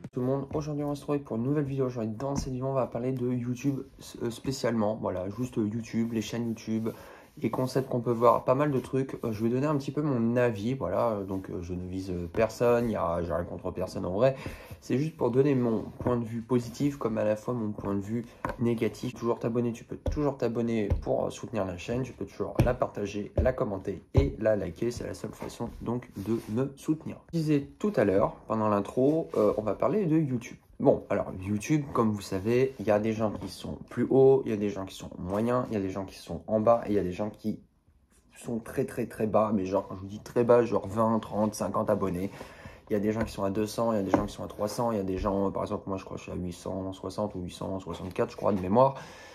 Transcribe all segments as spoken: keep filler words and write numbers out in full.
Tout le monde, aujourd'hui on se retrouve pour une nouvelle vidéo. Aujourd'hui dans cette vidéo on va parler de YouTube euh, spécialement, voilà, juste YouTube, les chaînes YouTube, les concepts qu'on peut voir, pas mal de trucs. Euh, je vais donner un petit peu mon avis, voilà, euh, donc euh, je ne vise euh, personne, il y a, j'ai rien contre personne en vrai. C'est juste pour donner mon point de vue positif comme à la fois mon point de vue négatif. Toujours t'abonner, tu peux toujours t'abonner pour euh, soutenir la chaîne, tu peux toujours la partager, la commenter et la liker, c'est la seule façon donc de me soutenir. Je disais tout à l'heure, pendant l'intro, euh, on va parler de YouTube. Bon, alors YouTube, comme vous savez, il y a des gens qui sont plus hauts, il y a des gens qui sont moyens, il y a des gens qui sont en bas et il y a des gens qui sont très très très bas, mais genre quand je vous dis très bas, genre vingt, trente, cinquante abonnés. Il y a des gens qui sont à deux cents, il y a des gens qui sont à trois cents, il y a des gens, par exemple, moi je crois que je suis à huit cent soixante ou huit cent soixante-quatre, je crois, de mémoire.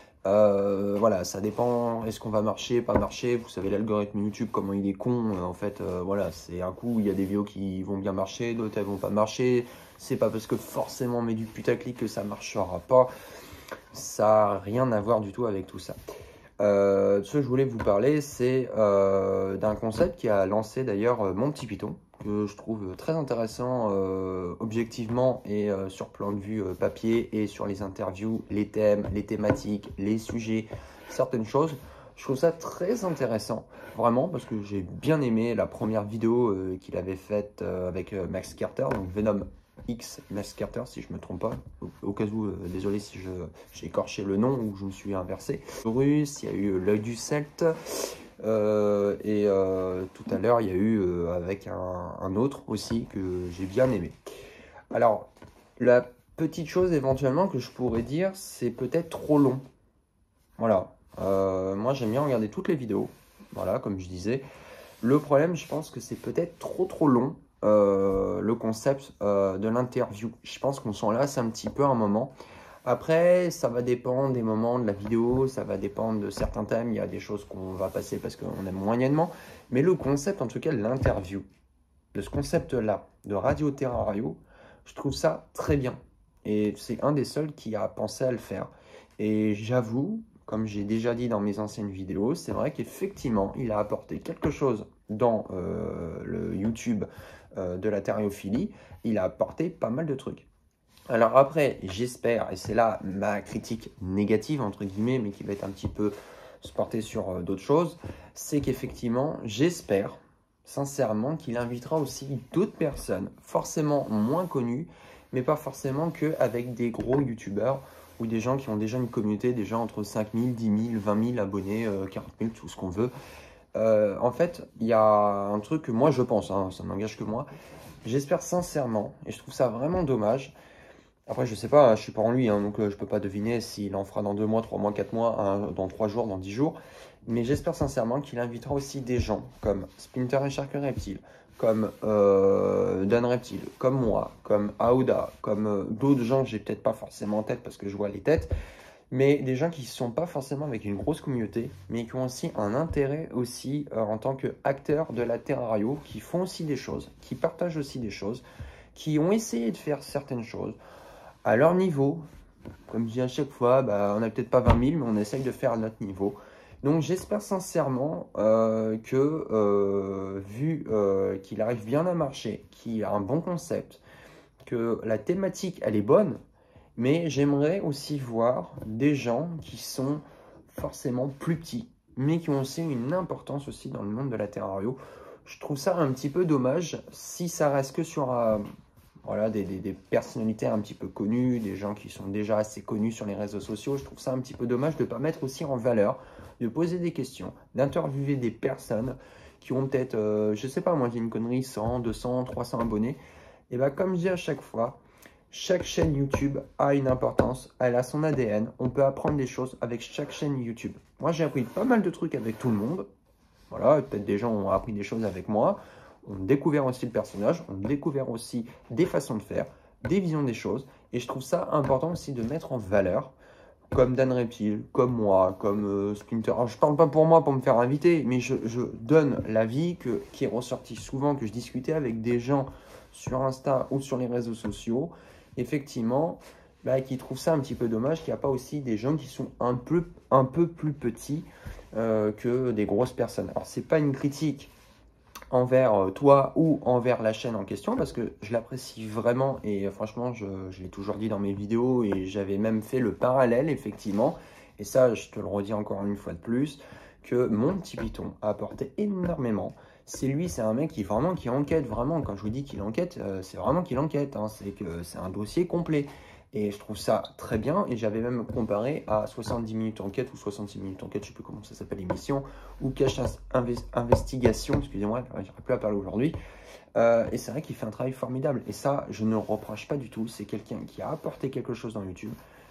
Euh, voilà, ça dépend, est-ce qu'on va marcher, pas marcher, vous savez l'algorithme YouTube, comment il est con, euh, en fait, euh, voilà, c'est un coup, il y a des vidéos qui vont bien marcher, d'autres elles vont pas marcher, c'est pas parce que forcément on met du putaclic que ça marchera pas, ça n'a rien à voir du tout avec tout ça. Euh, ce que je voulais vous parler, c'est euh, d'un concept qui a lancé d'ailleurs euh, Mon Petit Python, que je trouve très intéressant euh, objectivement et euh, sur plan de vue euh, papier et sur les interviews, les thèmes, les thématiques, les sujets, certaines choses. Je trouve ça très intéressant, vraiment, parce que j'ai bien aimé la première vidéo euh, qu'il avait faite euh, avec euh, Max Carter, donc Venom X Max Carter, si je me trompe pas. Au, au cas où, euh, désolé si j'ai écorché le nom ou je me suis inversé. Russe, il y a eu L'œil du Celte. Euh, et euh, tout à l'heure, il y a eu euh, avec un, un autre aussi que j'ai bien aimé. Alors, la petite chose éventuellement que je pourrais dire, c'est peut-être trop long. Voilà. Euh, moi, j'aime bien regarder toutes les vidéos. Voilà, comme je disais. Le problème, je pense que c'est peut-être trop trop long. Euh, le concept euh, de l'interview. Je pense qu'on s'en lasse un petit peu à un moment. Après, ça va dépendre des moments de la vidéo, ça va dépendre de certains thèmes. Il y a des choses qu'on va passer parce qu'on aime moyennement. Mais le concept, en tout cas, de l'interview, de ce concept-là, de Radio Terrario, je trouve ça très bien. Et c'est un des seuls qui a pensé à le faire. Et j'avoue, comme j'ai déjà dit dans mes anciennes vidéos, c'est vrai qu'effectivement, il a apporté quelque chose dans euh, le YouTube euh, de la thériophilie. Il a apporté pas mal de trucs. Alors après, j'espère, et c'est là ma critique négative, entre guillemets, mais qui va être un petit peu se porter sur euh, d'autres choses, c'est qu'effectivement, j'espère sincèrement qu'il invitera aussi d'autres personnes, forcément moins connues, mais pas forcément qu'avec des gros youtubeurs ou des gens qui ont déjà une communauté, déjà entre cinq mille, dix mille, vingt mille abonnés, euh, quarante mille, tout ce qu'on veut. Euh, en fait, il y a un truc que moi je pense, hein, ça n'engage que moi, j'espère sincèrement, et je trouve ça vraiment dommage. Après, je sais pas, hein, je suis pas en lui, hein, donc euh, je peux pas deviner s'il en fera dans deux mois, trois mois, quatre mois, hein, dans trois jours, dans dix jours. Mais j'espère sincèrement qu'il invitera aussi des gens comme Splinter et Shark Reptile, comme euh, Dan Reptile, comme moi, comme Aouda, comme euh, d'autres gens que j'ai peut-être pas forcément en tête parce que je vois les têtes, mais des gens qui ne sont pas forcément avec une grosse communauté, mais qui ont aussi un intérêt aussi euh, en tant qu'acteurs de la Terrario, qui font aussi des choses, qui partagent aussi des choses, qui ont essayé de faire certaines choses à leur niveau. Comme je dis à chaque fois, bah, on n'a peut-être pas vingt mille, mais on essaye de faire à notre niveau. Donc j'espère sincèrement euh, que, euh, vu euh, qu'il arrive bien à marcher, qu'il a un bon concept, que la thématique, elle est bonne, mais j'aimerais aussi voir des gens qui sont forcément plus petits, mais qui ont aussi une importance aussi dans le monde de la Terrario. Je trouve ça un petit peu dommage si ça reste que sur... Euh, Voilà, des, des, des personnalités un petit peu connues, des gens qui sont déjà assez connus sur les réseaux sociaux. Je trouve ça un petit peu dommage de ne pas mettre aussi en valeur, de poser des questions, d'interviewer des personnes qui ont peut-être, euh, je sais pas, moi j'ai une connerie, cent, deux cents, trois cents abonnés. Et bien comme je dis à chaque fois, chaque chaîne YouTube a une importance, elle a son A D N, on peut apprendre des choses avec chaque chaîne YouTube. Moi j'ai appris pas mal de trucs avec tout le monde. Voilà, peut-être des gens ont appris des choses avec moi. On a découvert aussi le personnage, on a découvert aussi des façons de faire, des visions des choses. Et je trouve ça important aussi de mettre en valeur, comme Dan Reptile, comme moi, comme euh, Splinter. Alors, je ne parle pas pour moi pour me faire inviter, mais je, je donne l'avis que, qui est ressorti souvent, que je discutais avec des gens sur Insta ou sur les réseaux sociaux. Effectivement, bah, qui trouvent ça un petit peu dommage qu'il n'y a pas aussi des gens qui sont un peu, un peu plus petits euh, que des grosses personnes. Alors, ce n'est pas une critique envers euh, toi ou envers la chaîne en question, parce que je l'apprécie vraiment et euh, franchement, je, je l'ai toujours dit dans mes vidéos et j'avais même fait le parallèle, effectivement, et ça, je te le redis encore une fois de plus, que mon petit Python a apporté énormément. C'est lui, c'est un mec qui vraiment qui enquête, vraiment, quand je vous dis qu'il enquête, euh, c'est vraiment qu'il enquête, hein, c'est que c'est un dossier complet. Et je trouve ça très bien, et j'avais même comparé à soixante-dix minutes enquête ou soixante-six minutes enquête, je ne sais plus comment ça s'appelle l'émission, ou Cache Investigation, excusez-moi, je n'arrive plus à parler aujourd'hui. Euh, et c'est vrai qu'il fait un travail formidable, et ça, je ne le reproche pas du tout, c'est quelqu'un qui a apporté quelque chose dans YouTube.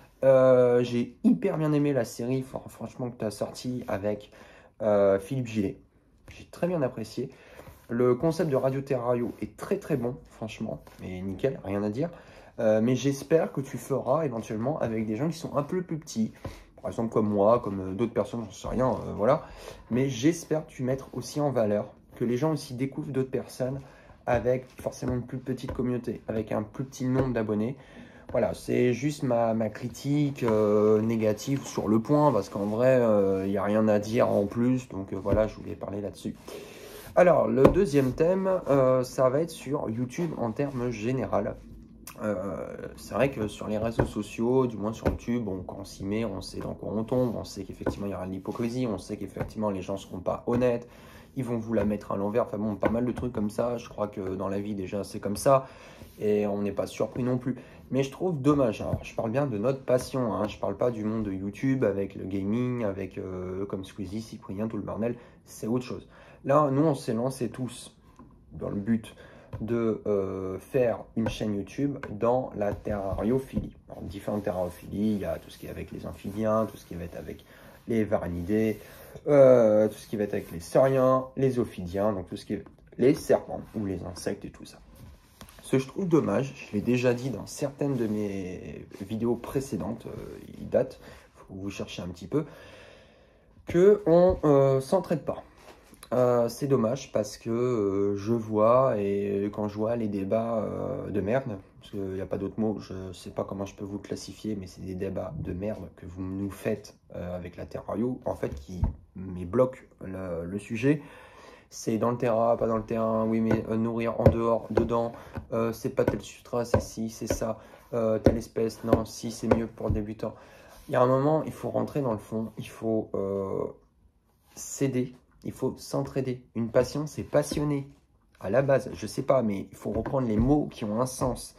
Euh, j'ai hyper bien aimé la série, franchement, que tu as sorti avec euh, Philippe Gillet. J'ai très bien apprécié. Le concept de Radio Terrario est très très bon, franchement, mais nickel, rien à dire. Euh, mais j'espère que tu feras éventuellement avec des gens qui sont un peu plus petits, par exemple comme moi, comme euh, d'autres personnes, j'en sais rien, euh, voilà. Mais j'espère que tu mettes aussi en valeur, que les gens aussi découvrent d'autres personnes avec forcément une plus petite communauté, avec un plus petit nombre d'abonnés. Voilà, c'est juste ma, ma critique euh, négative sur le point, parce qu'en vrai, il euh, n'y a rien à dire en plus, donc euh, voilà, je voulais parler là-dessus. Alors, le deuxième thème, euh, ça va être sur YouTube en termes général. Euh, c'est vrai que sur les réseaux sociaux, du moins sur YouTube, on, quand on s'y met, on sait dans quoi on tombe, on sait qu'effectivement il y aura de l'hypocrisie, on sait qu'effectivement les gens ne seront pas honnêtes, ils vont vous la mettre à l'envers, enfin bon, pas mal de trucs comme ça, je crois que dans la vie déjà c'est comme ça, et on n'est pas surpris non plus. Mais je trouve dommage, alors je parle bien de notre passion, hein, je parle pas du monde de YouTube avec le gaming, avec euh, comme Squeezie, Cyprien, tout le bordel, c'est autre chose. Là, nous on s'est lancés tous dans le but de euh, faire une chaîne YouTube dans la terrariophilie. Alors, différentes terrariophilie, il y a tout ce qui est avec les amphibiens, tout ce qui va être avec les varanidés, euh, tout ce qui va être avec les sauriens, les ophidiens, donc tout ce qui est les serpents ou les insectes et tout ça. Ce que je trouve dommage, je l'ai déjà dit dans certaines de mes vidéos précédentes, euh, il date, il faut que vous cherchiez un petit peu, qu'on ne euh, s'entraide pas. Euh, c'est dommage parce que euh, je vois, et quand je vois les débats euh, de merde, parce qu'il n'y a pas d'autre mot, je ne sais pas comment je peux vous classifier, mais c'est des débats de merde que vous nous faites euh, avec la Terrario, en fait, qui me bloque le, le sujet. C'est dans le terrain, pas dans le terrain, oui, mais euh, nourrir en dehors, dedans, euh, c'est pas tel substrat, c'est ci, c'est ça, euh, telle espèce, non, si, c'est mieux pour le débutant. Il y a un moment, il faut rentrer dans le fond, il faut euh, s'aider. Il faut s'entraider. Une passion, c'est passionné. À la base, je sais pas, mais il faut reprendre les mots qui ont un sens.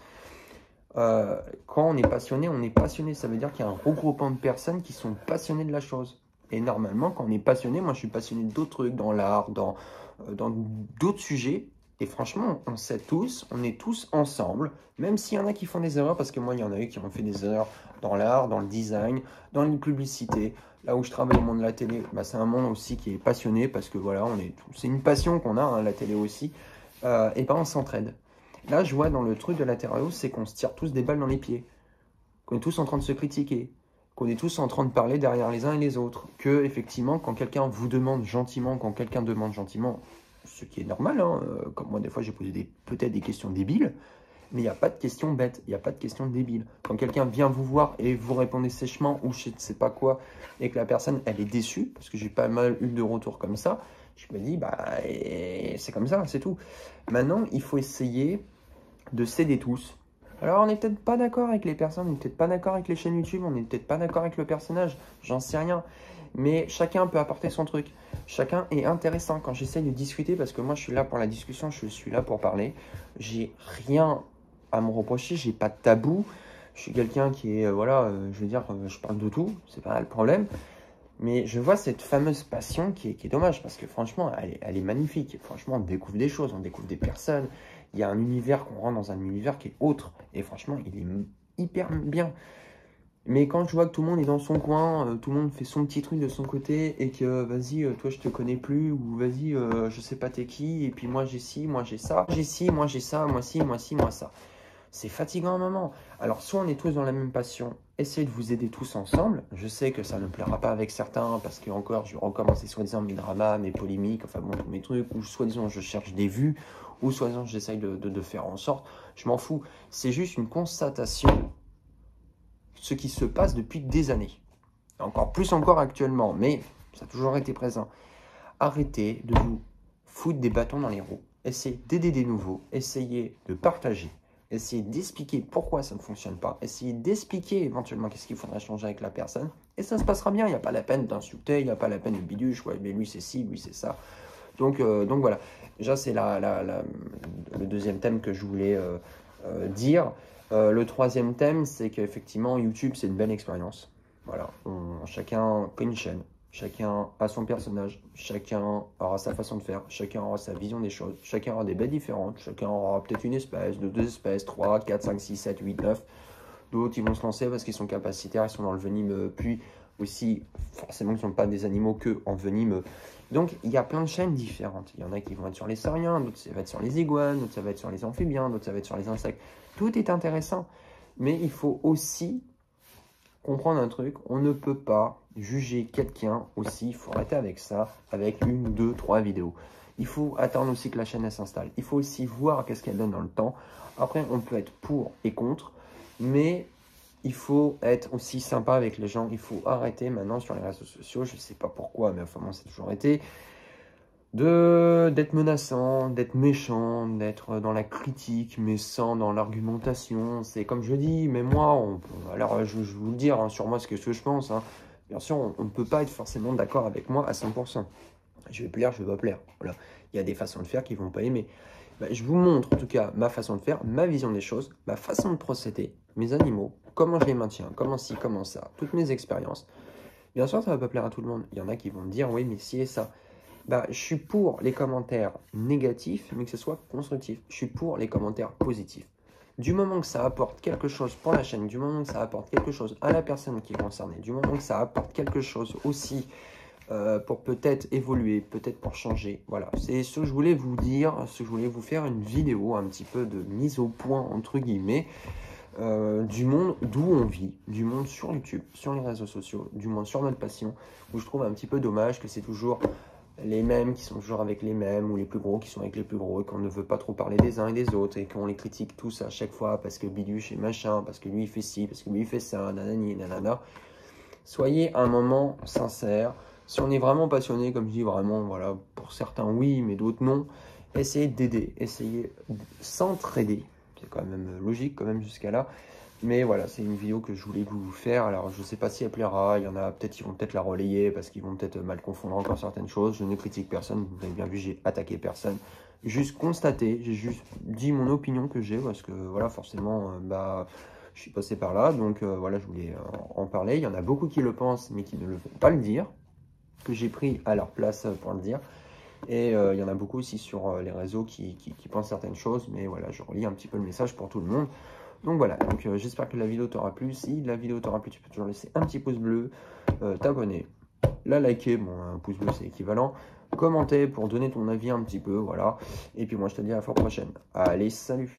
Euh, quand on est passionné, on est passionné. Ça veut dire qu'il y a un regroupement de personnes qui sont passionnées de la chose. Et normalement, quand on est passionné, moi je suis passionné d'autres trucs, dans l'art, dans euh, dans d'autres sujets. Et franchement, on sait tous, on est tous ensemble, même s'il y en a qui font des erreurs, parce que moi, il y en a eu qui ont fait des erreurs dans l'art, dans le design, dans les publicités. Là où je travaille au monde de la télé, bah, c'est un monde aussi qui est passionné, parce que voilà, on est, c'est une passion qu'on a, hein, la télé aussi, euh, et ben on s'entraide. Là, je vois dans le truc de la Terrario, c'est qu'on se tire tous des balles dans les pieds, qu'on est tous en train de se critiquer, qu'on est tous en train de parler derrière les uns et les autres, que effectivement, quand quelqu'un vous demande gentiment, quand quelqu'un demande gentiment, ce qui est normal, hein, euh, comme moi des fois j'ai posé des, peut-être des questions débiles, mais il n'y a pas de questions bêtes, il n'y a pas de questions débiles. Quand quelqu'un vient vous voir et vous répondez sèchement ou je ne sais pas quoi, et que la personne elle est déçue, parce que j'ai pas mal eu de retours comme ça, je me dis, bah c'est comme ça, c'est tout. Maintenant, il faut essayer de s'aider tous. Alors on n'est peut-être pas d'accord avec les personnes, on n'est peut-être pas d'accord avec les chaînes YouTube, on n'est peut-être pas d'accord avec le personnage, j'en sais rien. Mais chacun peut apporter son truc. Chacun est intéressant quand j'essaye de discuter, parce que moi je suis là pour la discussion, je suis là pour parler. J'ai rien à me reprocher, j'ai pas de tabou. Je suis quelqu'un qui est, euh, voilà, euh, je veux dire, euh, je parle de tout, c'est pas le problème. Mais je vois cette fameuse passion qui est, qui est dommage, parce que franchement, elle est, elle est magnifique. Franchement, on découvre des choses, on découvre des personnes. Il y a un univers, qu'on rentre dans un univers qui est autre. Et franchement, il est hyper bien. Mais quand je vois que tout le monde est dans son coin, euh, tout le monde fait son petit truc de son côté, et que euh, vas-y, euh, toi je te connais plus, ou vas-y, euh, je sais pas t'es qui, et puis moi j'ai ci, moi j'ai ça, j'ai ci, moi j'ai ça, moi ci, moi ci, moi ça. C'est fatigant à un moment. Alors soit on est tous dans la même passion, essayez de vous aider tous ensemble. Je sais que ça ne plaira pas avec certains, parce que encore je vais recommencer soi-disant mes dramas, mes polémiques, enfin bon, tous mes trucs, ou soi-disant je cherche des vues, ou soi-disant j'essaye de, de, de faire en sorte. Je m'en fous. C'est juste une constatation, ce qui se passe depuis des années. Encore plus encore actuellement, mais ça a toujours été présent. Arrêtez de vous foutre des bâtons dans les roues, essayer d'aider des nouveaux, essayer de partager, essayer d'expliquer pourquoi ça ne fonctionne pas, essayer d'expliquer éventuellement qu'est-ce qu'il faudrait changer avec la personne, et ça se passera bien. Il n'y a pas la peine d'insulter, il n'y a pas la peine de biduche, ouais, mais lui c'est ci, lui c'est ça. Donc, euh, donc voilà, déjà c'est la, la, la, le deuxième thème que je voulais euh, euh, dire. Euh, le troisième thème, c'est qu'effectivement YouTube c'est une belle expérience. Voilà, on, chacun a une chaîne, chacun a son personnage, chacun aura sa façon de faire, chacun aura sa vision des choses, chacun aura des bêtes différentes, chacun aura peut-être une espèce, deux, deux espèces, trois, quatre, cinq, six, sept, huit, neuf. D'autres, ils vont se lancer parce qu'ils sont capacitaires, ils sont dans le venimeux, puis aussi, forcément, ils ne sont pas des animaux que en venimeux. Donc, il y a plein de chaînes différentes. Il y en a qui vont être sur les sauriens, d'autres ça va être sur les iguanes, d'autres ça va être sur les amphibiens, d'autres ça va être sur les insectes. Tout est intéressant, mais il faut aussi comprendre un truc, on ne peut pas juger quelqu'un aussi, il faut arrêter avec ça, avec une, deux, trois vidéos. Il faut attendre aussi que la chaîne s'installe. Il faut aussi voir qu'est-ce qu'elle donne dans le temps. Après, on peut être pour et contre, mais il faut être aussi sympa avec les gens. Il faut arrêter maintenant sur les réseaux sociaux, je ne sais pas pourquoi, mais enfin, moi, ça a toujours été, d'être menaçant, d'être méchant, d'être dans la critique, mais sans dans l'argumentation. C'est comme je dis, mais moi, on, alors je, je vais vous le dire hein, sur moi ce que, ce que je pense. Hein. Bien sûr, on ne peut pas être forcément d'accord avec moi à cent pour cent. Je vais plaire, je ne vais pas plaire. Voilà. Il y a des façons de faire qui ne vont pas aimer. Ben, je vous montre en tout cas ma façon de faire, ma vision des choses, ma façon de procéder, mes animaux, comment je les maintiens, comment ci, comment ça, toutes mes expériences. Bien sûr, ça ne va pas plaire à tout le monde. Il y en a qui vont me dire, oui, mais si et ça. Bah, je suis pour les commentaires négatifs, mais que ce soit constructif. Je suis pour les commentaires positifs. Du moment que ça apporte quelque chose pour la chaîne, du moment que ça apporte quelque chose à la personne qui est concernée, du moment que ça apporte quelque chose aussi euh, pour peut-être évoluer, peut-être pour changer. Voilà, c'est ce que je voulais vous dire, ce que je voulais vous faire une vidéo un petit peu de mise au point, entre guillemets, euh, du monde d'où on vit, du monde sur YouTube, sur les réseaux sociaux, du monde sur notre passion, où je trouve un petit peu dommage que c'est toujours les mêmes qui sont toujours avec les mêmes, ou les plus gros qui sont avec les plus gros, et qu'on ne veut pas trop parler des uns et des autres, et qu'on les critique tous à chaque fois, parce que biduche et machin, parce que lui il fait ci, parce que lui il fait ça, nanani, nanana. Soyez un moment sincère. Si on est vraiment passionné, comme je dis, vraiment, voilà, pour certains oui, mais d'autres non, essayez d'aider, essayez de s'entraider. C'est quand même logique, quand même, jusqu'à là. Mais voilà, c'est une vidéo que je voulais vous faire. Alors, je ne sais pas si elle plaira. Il y en a peut-être qui vont peut-être la relayer parce qu'ils vont peut-être mal confondre encore certaines choses. Je ne critique personne. Vous avez bien vu, j'ai attaqué personne. Juste constaté. J'ai juste dit mon opinion que j'ai parce que, voilà, forcément, euh, bah, je suis passé par là. Donc, euh, voilà, je voulais euh, en parler. Il y en a beaucoup qui le pensent, mais qui ne le vont pas le dire. Que j'ai pris à leur place pour le dire. Et euh, il y en a beaucoup aussi sur euh, les réseaux qui, qui, qui pensent certaines choses. Mais voilà, je relis un petit peu le message pour tout le monde. Donc voilà, donc euh, j'espère que la vidéo t'aura plu. Si la vidéo t'aura plu, tu peux toujours laisser un petit pouce bleu, euh, t'abonner, la liker, bon un pouce bleu c'est équivalent, commenter pour donner ton avis un petit peu, voilà. Et puis moi je te dis à la fois prochaine. Allez, salut!